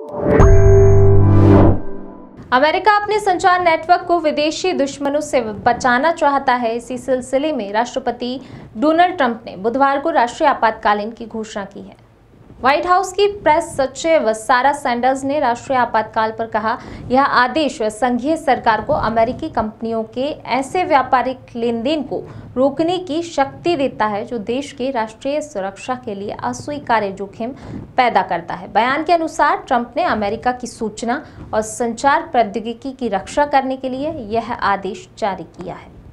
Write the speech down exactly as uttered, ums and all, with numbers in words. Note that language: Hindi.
अमेरिका अपने संचार नेटवर्क को विदेशी दुश्मनों से बचाना चाहता है। इसी सिलसिले में राष्ट्रपति डोनाल्ड ट्रंप ने बुधवार को राष्ट्रीय आपातकालीन की घोषणा की है। व्हाइट हाउस की प्रेस सचिव सारा सैंडर्स ने राष्ट्रीय आपातकाल पर कहा, यह आदेश संघीय सरकार को अमेरिकी कंपनियों के ऐसे व्यापारिक लेन देन को रोकने की शक्ति देता है जो देश के राष्ट्रीय सुरक्षा के लिए अस्वीकार्य जोखिम पैदा करता है। बयान के अनुसार ट्रंप ने अमेरिका की सूचना और संचार प्रौद्योगिकी की रक्षा करने के लिए यह आदेश जारी किया है।